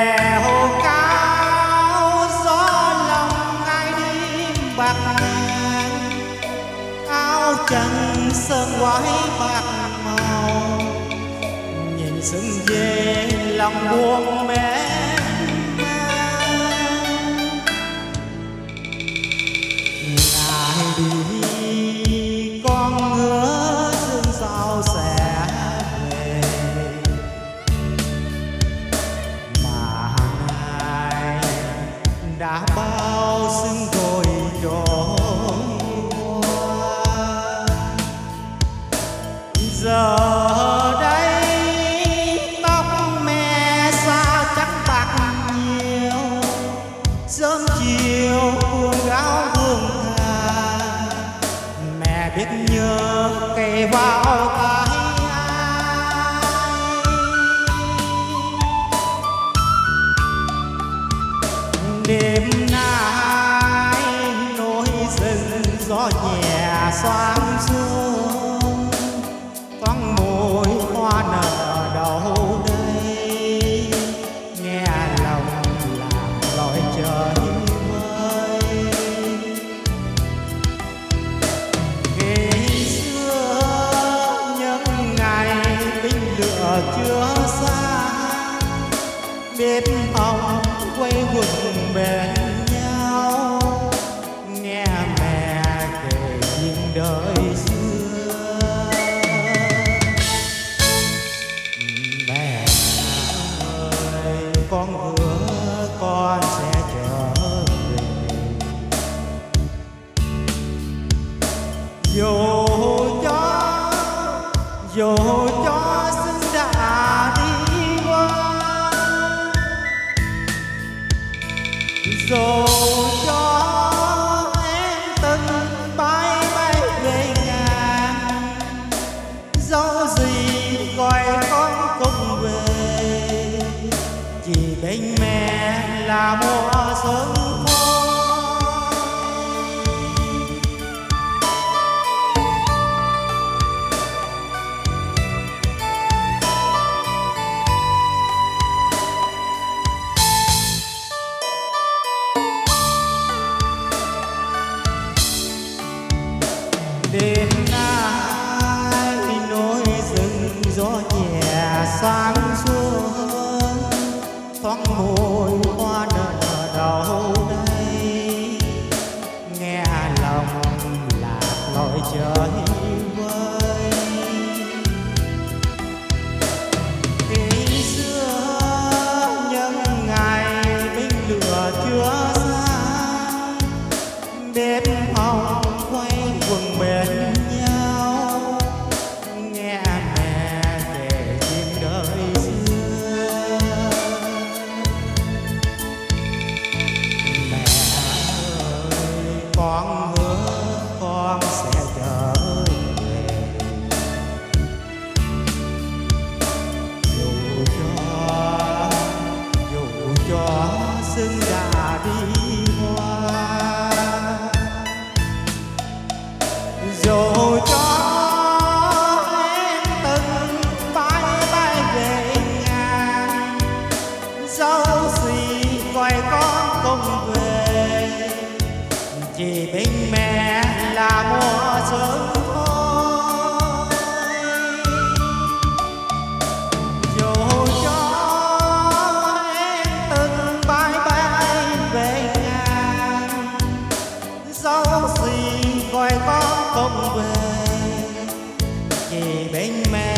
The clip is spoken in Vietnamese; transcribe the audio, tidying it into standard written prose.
bè hồ cao gió lòng ai đi bạc ngàn, áo trắng sơn quái bạc màu, nhìn sững về lòng buồn mê. Ngài đi con hứa sương sau sẽ về, mà ngài đã bao sương rồi trôi qua. Giờ đây tóc mẹ sao chắc bạc nhiều, sớm chiều buồn áo buồn thà, mẹ biết nhớ kề vào tai ai. Đêm nay nối rừng gió nhẹ xoáng xuống, thoáng môi hoa nở đâu đây, nghe lòng làm lối trời vơi. Ngày xưa những ngày binh lửa chưa xa, bếp ong quay quần bên nhau, nghe mẹ kể chuyện đời xưa. Mẹ ơi con hứa con sẽ trở về, dù cho sương đã đi qua, dù cho em từng bay bay về ngàn, dẫu gì gọi con cùng về, chỉ bên mẹ là mùa xuân khôi. Đêm nay nối rừng gió nhẹ sáng xuống, thoáng môi hoa nở đâu đây, nghe lòng lạc lối trời vơi. Khi xưa những ngày binh lửa chưa xa, bếp ong quay quần bên nhau, nghe mẹ kể chuyện đời xưa. Mẹ ơi con hứa con sẽ trở về, dù cho sương đã đi qua, dù cho em từng bay bay về ngàn, dẫu gì gọi con cùng về, chỉ bên mẹ là mùa xuân thôi. Dù cho em từng bay bay về ngàn, dẫu gì gọi con cùng về, chỉ bên mẹ